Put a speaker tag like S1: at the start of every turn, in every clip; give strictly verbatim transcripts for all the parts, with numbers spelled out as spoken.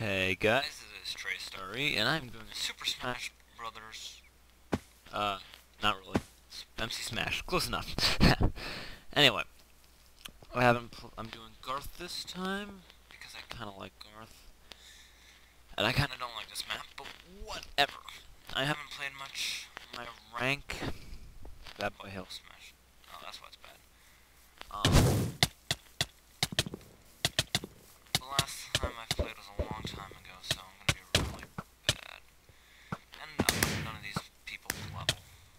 S1: Hey guys, this is Trey Starry, and I'm doing a Super Smash Brothers. Uh, not really. M C Smash, close enough. Anyway, I haven't. Pl I'm doing Garth this time because I kind of like Garth, and I kind of don't like this map. But whatever. I haven't played much. My rank. Bad Boy Hail Smash. Oh, that's why it's bad. Um. The last time I played was a long time ago, so I'm gonna be really bad. And uh, none of these people's level.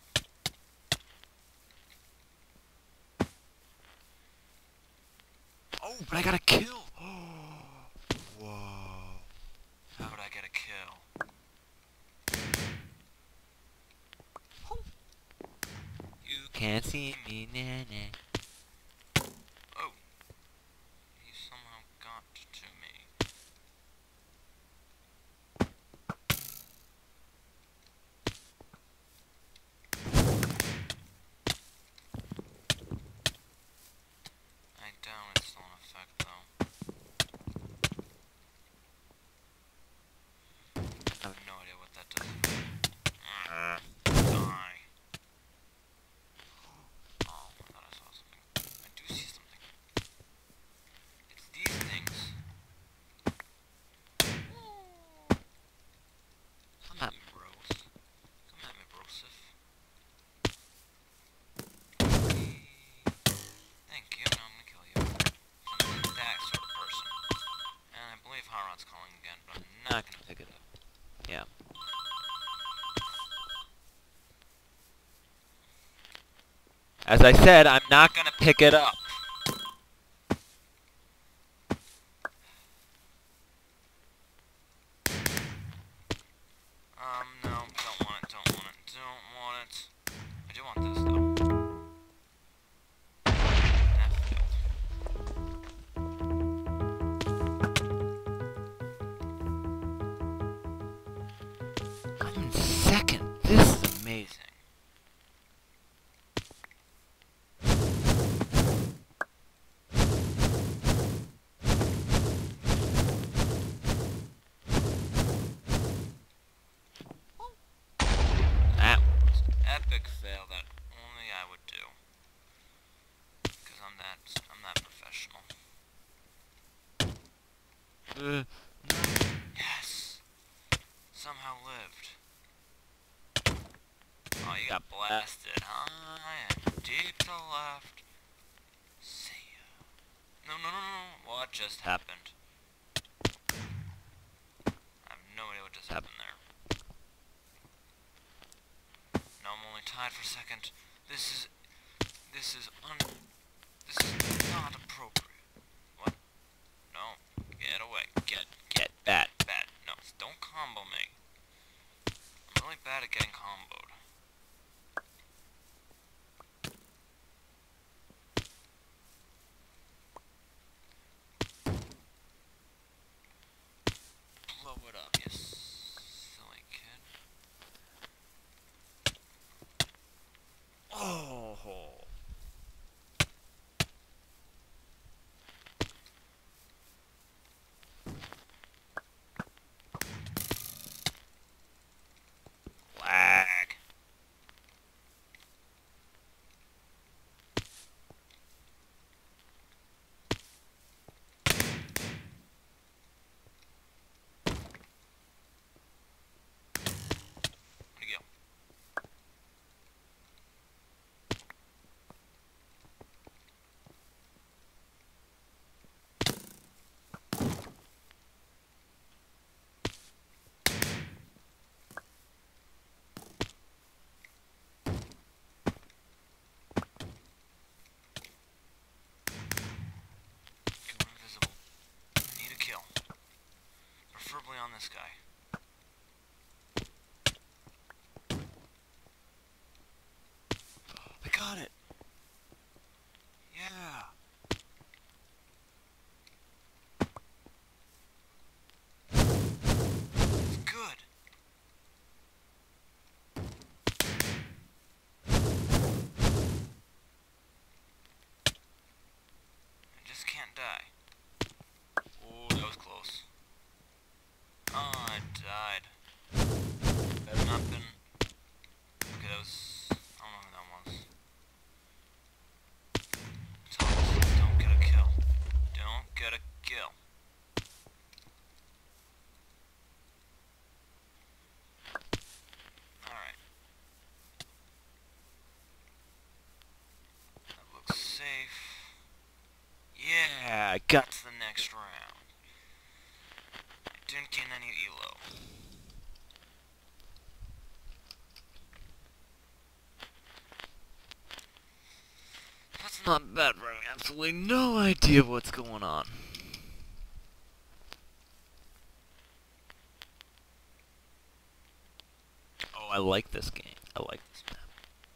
S1: Oh, but I got a kill! Whoa. How would I get a kill? You can't see me, nah, nah. Oh. He somehow got to me. I doubt it's still in effect, though. I have no idea what that does. Uh, die. Oh, I thought I saw something. I do see something. It's these things. Come at me, bros. Come at me, brosif. Thank you. Now I'm gonna kill you. I'm that sort of person. And I believe Harod's calling again, but I'm not gonna pick it up. Yeah. As I said, I'm not gonna pick it up. Um, no, don't want it, don't want it, don't want it. I do want this, though. That failed. I'm in second. This is amazing. That was an epic fail that only I would do. Because I'm that, I'm that professional. Uh, yes! Somehow lived. Oh, you got blasted, huh? And deep to left. See ya. No, no, no, no. What just happened? I have no idea what just happened there. No, I'm only tied for second. This is... This is un... This is not appropriate. What? No. Get away. Get, get, bad, bad. No, don't combo me. I'm really bad at getting comboed. Blow it up, you silly kid. Oh. Lag. Where'd he go? Go invisible. I need a kill. Preferably on this guy. I got it! Yeah! It's good! I just can't die. Oh, that was close. got to the next round. I didn't get any elo. That's not bad for having absolutely no idea what's going on. Oh, I like this game. I like this map.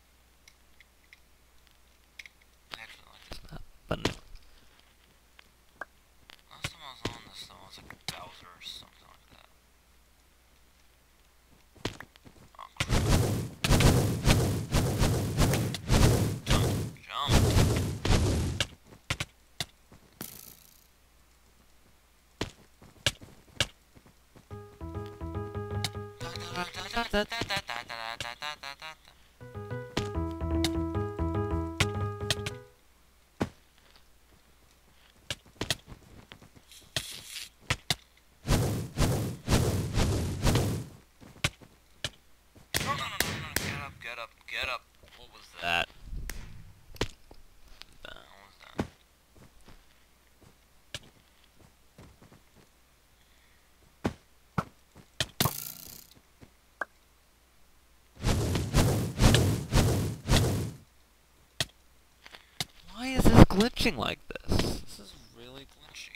S1: I actually like this map. But anyway. Last time I was on this, though, I was like Bowser or something like that. Oh, crap. Jump, jump. Da, da, da, da, da, da, da, da, da, da, da. No, no, no, no, no, get up, get up, get up. What was that? What was that? Why is this glitching like this? This is really glitchy.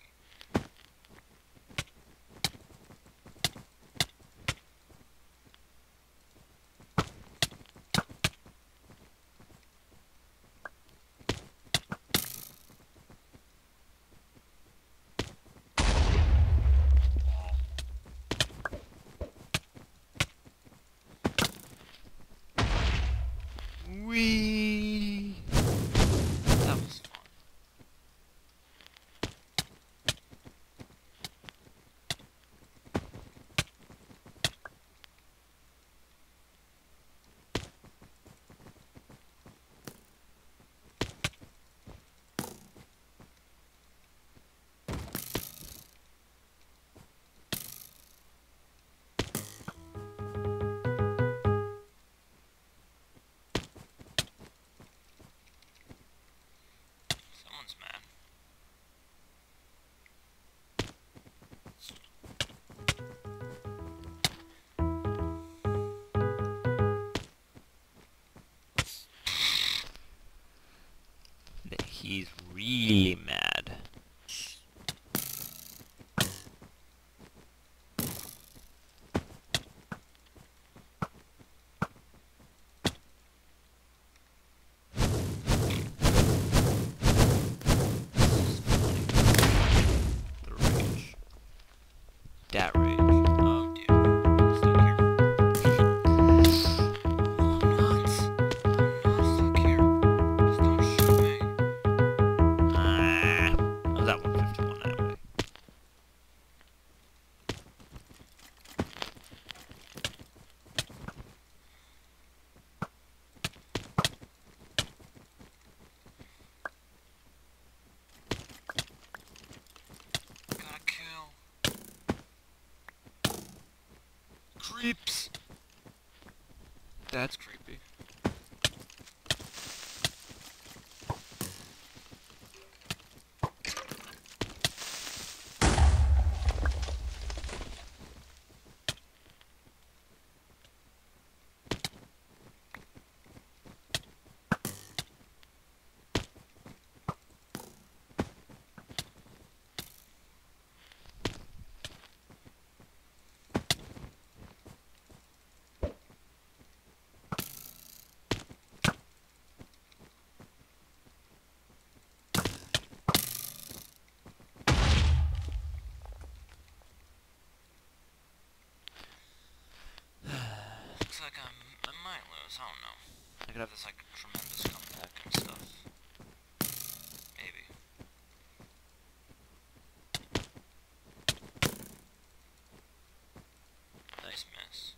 S1: Wee. That was fun. Someone's mad. He's really mad. The rage. That rage. Oh dear. I'm stuck here. Oh, I'm not. I'm not stuck here. Just don't shoot me. Ah. I was at one fifty-one anyway. Gotta kill. Creeps. That's creepy. Looks like I'm, I might lose, I don't know. I could have this, like, tremendous comeback and stuff. Maybe. Nice miss.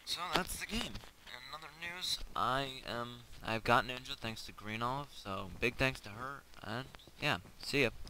S1: So that's the game. In other news, I am I've got Ninja thanks to Green Olive, so big thanks to her, and yeah, see ya.